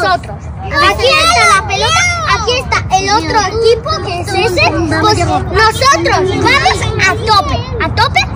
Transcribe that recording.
nosotros. Aquí está la pelota, aquí está el otro equipo que es ese. Pues nosotros vamos a tope